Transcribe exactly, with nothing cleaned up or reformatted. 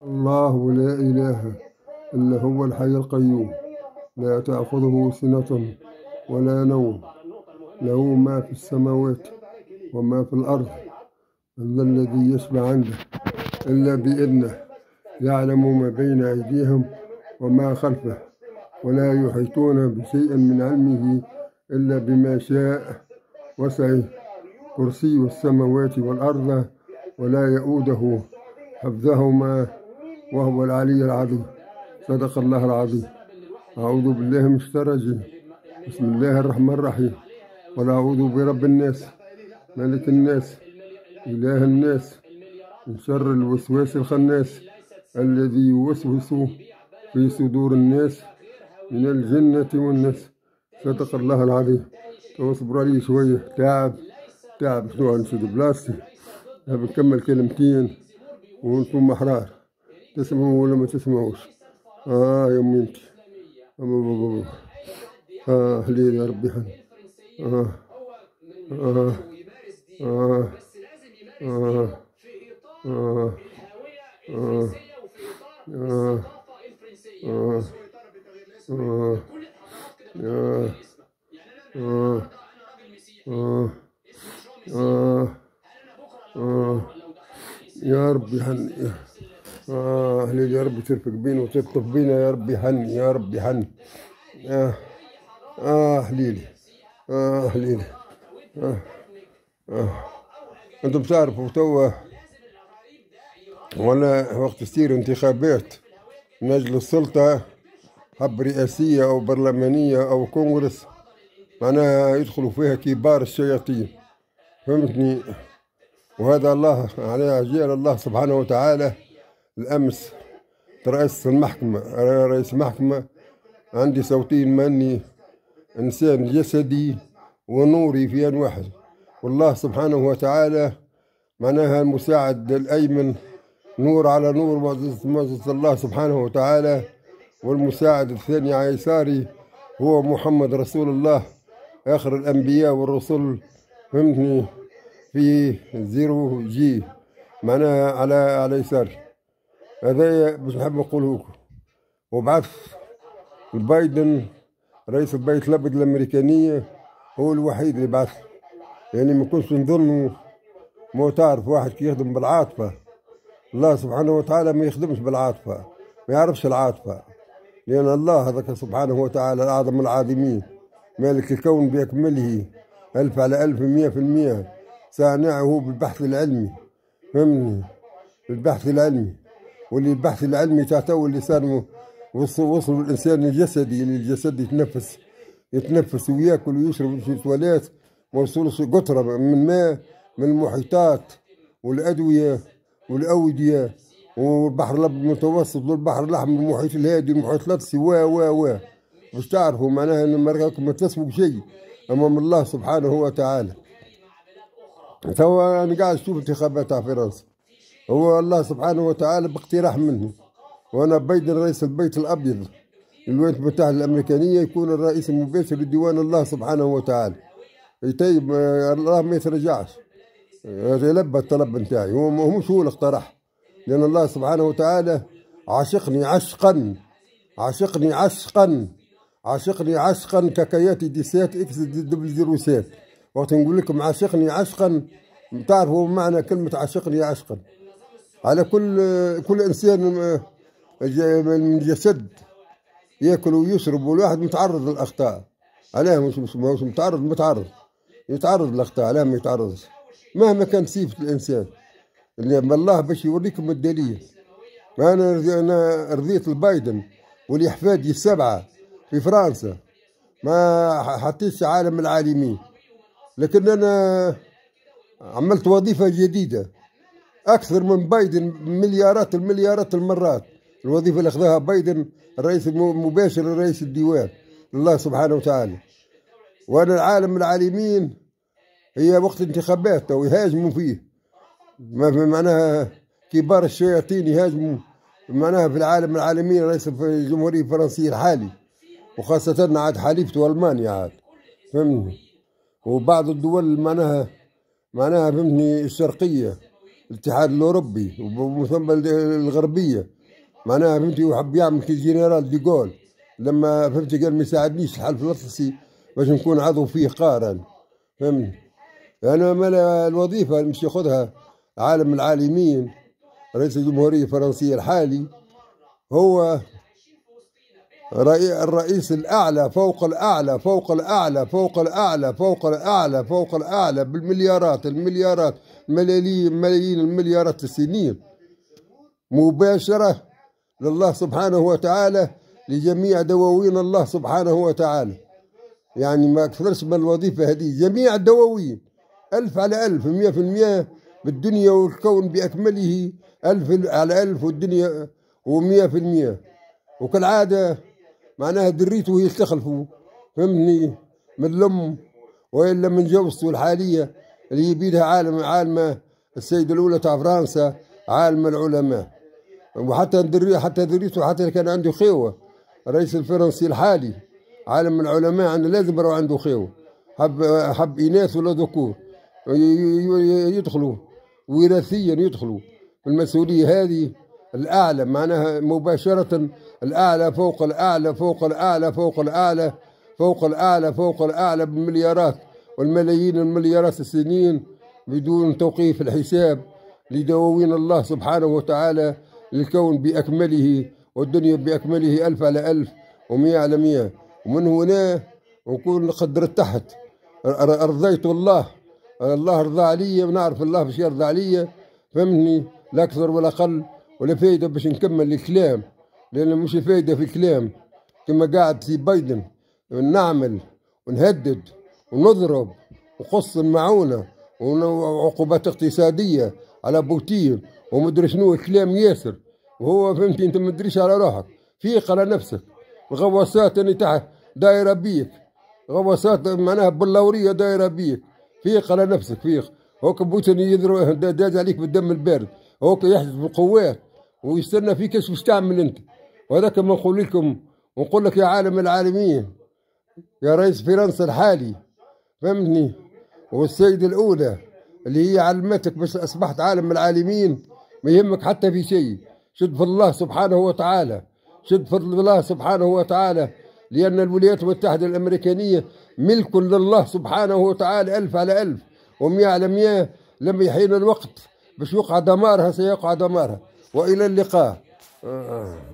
الله لا إله إلا هو الحي القيوم، لا تأخذه سنة ولا نوم، له ما في السماوات وما في الأرض. من ذا الذي يشفع عنده إلا بإذنه، يعلم ما بين أيديهم وما خلفه، ولا يحيطون بشيء من علمه إلا بما شاء. وسع كرسي السماوات والأرض ولا يؤوده حفظهما وهو العلي العظيم. صدق الله العظيم. أعوذ بالله من الشيطان الرجيم. بسم الله الرحمن الرحيم. قل أعوذ برب الناس، ملك الناس، إله الناس، من شر الوسواس الخناس الذي يوسوس في صدور الناس من الجنة والناس. صدق الله العظيم. اصبر علي شوية، تعب تعب شنو نشد بلاصتي. بنكمل كلمتين وانتم أحرار، تسمعوا ولا ما تسمعوش. اه يا امي انت، اه ليل يا ربي حن. اه اه اه اه اه اه اه اه اه اه اه اه اه اه يا ربي حن. آه ليل يا رب ترفق بينا وتلطف بينا يا ربي حن، يا ربي حن. آه آه ليلي، آه ليلي. آه آه أنتم بتعرفوا توا ولا وقت تصير انتخابات من أجل السلطة، حب رئاسية أو برلمانية أو كونغرس، معناها يدخلوا فيها كبار الشياطين، فهمتني؟ وهذا الله على جيل الله سبحانه وتعالى. الأمس رئيس المحكمة رئيس محكمة عندي صوتين ماني إنسان جسدي ونوري في آن واحد، والله سبحانه وتعالى معناها المساعد الأيمن نور على نور، معجزة معجزة الله سبحانه وتعالى. والمساعد الثاني على يساري هو محمد رسول الله آخر الأنبياء والرسل، فهمتني؟ في زيرو جي معناها على على يساري. هذا باش نحب نقوله لكم. وبعث بايدن رئيس البيت الأبيض الأمريكانية هو الوحيد اللي بعث، يعني ما كنتش نظن. مو تعرف واحد كي يخدم بالعاطفة، الله سبحانه وتعالى ما يخدمش بالعاطفة، ما يعرفش العاطفة، لأن الله هذاك سبحانه وتعالى الأعظم العاظمين، مالك الكون بأكمله، ألف على ألف مية في المية، صانعه بالبحث العلمي، فهمني؟ بالبحث العلمي. واللي البحث العلمي تعتو اللسان وصل وصل الإنسان الجسدي، اللي الجسد يتنفس يتنفس وياكل ويشرب في التواليت، ما وصلش قطرة من ماء من المحيطات والأدوية والأودية والبحر الأبيض المتوسط والبحر الأحمر والمحيط الهادي والمحيط الأطلسي و و و باش تعرفوا معناها أن ما تسبوا بشيء أمام الله سبحانه وتعالى. توا أنا قاعد أشوف انتخابات تاع فرنسا، هو الله سبحانه وتعالى باقتراح منه، وأنا بايدن رئيس البيت الأبيض الولايات المتحدة الأمريكانية يكون الرئيس المباشر لديوان الله سبحانه وتعالى. طيب الله ما يترجعش، يلبى الطلب نتاعي، هو مش هو اللي اقترح، لأن الله سبحانه وتعالى عاشقني عشقا عاشقني عشقا عاشقني عشقا ككياتي دي سات اكس دبل زيرو سات. وقت نقول لكم عاشقني عشقا، تعرفوا معنى كلمة عاشقني عشقا. على كل كل إنسان من جسد ياكل ويشرب، والواحد متعرض للأخطاء، علاه مش مش مش متعرض متعرض يتعرض للأخطاء، علاه ما يتعرضش مهما كان صفة الإنسان. اللي الله باش يوريكم الدليل. أنا أنا رضيت البايدن والأحفادي السبعة في فرنسا، ما حطيتش عالم العالمين، لكن أنا عملت وظيفة جديدة أكثر من بايدن مليارات المليارات المرات. الوظيفة اللي أخذها بايدن الرئيس المباشر لرئيس الديوان الله سبحانه وتعالى. وأنا العالم العالمين هي وقت انتخابات ويهاجموا فيه، ما معناها كبار الشياطين يهاجموا معناها في العالم العالمين رئيس الجمهورية الفرنسية الحالي، وخاصة عاد حليفته ألمانيا عاد، فهمني؟ وبعض الدول معناها معناها فهمتني الشرقية الاتحاد الاوروبي وثم الغربيه، معناها فهمتي، وحب يعمل كي جنرال ديغول لما فهمتي قال ما يساعدنيش الحلف الاطلسي باش نكون عضو فيه قارا، فهمت. انا يعني الوظيفه اللي مش ياخذها عالم العالمين رئيس الجمهوريه الفرنسيه الحالي هو الرئيس الاعلى فوق الاعلى فوق الاعلى فوق الاعلى فوق الاعلى فوق الاعلى بالمليارات المليارات ملايين ملايين المليارات السنين مباشره لله سبحانه وتعالى لجميع دواوين الله سبحانه وتعالى. يعني ما أكثرش من الوظيفة هذه، جميع الدواوين ألف على ألف مية في المية بالدنيا والكون بأكمله، ألف على ألف والدنيا ومية في المية. وكالعادة معناها دريته هي تخلفوا، فهمني، من الأم وإلا من جوزته الحالية اللي يبيدها عالم عالمة السيدة الأولى تاع فرنسا، عالم العلماء. وحتى دري حتى دريته حتى كان عنده خيوة الرئيس الفرنسي الحالي عالم العلماء عنده لازم يروح عنده خيوة، حب حب إناث ولا ذكور يدخلوا وراثيا يدخلوا في المسؤولية هذه الأعلى، معناها مباشرة الأعلى فوق الأعلى فوق الأعلى فوق الأعلى فوق الأعلى فوق الأعلى بالمليارات والملايين المليارات السنين بدون توقيف الحساب لدواوين الله سبحانه وتعالى للكون بأكمله والدنيا بأكمله ألف على ألف ومئة على مئة. ومن هنا نكون قد ارتحت، أرضيت الله، الله رضى علي ونعرف الله باش يرضى علي، فهمني، لا أكثر ولا أقل ولا فايدة باش نكمل الكلام، لأن مش فايدة في الكلام كما قاعد في بايدن نعمل ونهدد ونضرب وقص المعونة وعقوبات اقتصادية على بوتين ومدري شنو كلام ياسر، وهو فهمتي انت مدريش على روحك، فيق على نفسك. الغواصات اللي تحت دايره بيك، غواصات معناها باللوريه دايره بيك، فيق على نفسك، فيق. هوك بوتين يضرب داز عليك بالدم البارد، هوك يحدث بالقوات ويستنى فيك ايش باش تعمل انت. وهذاك ما نقول لكم ونقول لك يا عالم العالمين، يا رئيس فرنسا الحالي، فهمتني، والسيدة الأولى اللي هي علمتك باش أصبحت عالم العالمين، ما يهمك حتى في شيء، شد في الله سبحانه وتعالى، شد في الله سبحانه وتعالى، لأن الولايات المتحدة الأمريكانية ملك لله سبحانه وتعالى ألف على ألف ومئة على مئة. لما يحين الوقت باش يوقع دمارها سيقع دمارها. وإلى اللقاء.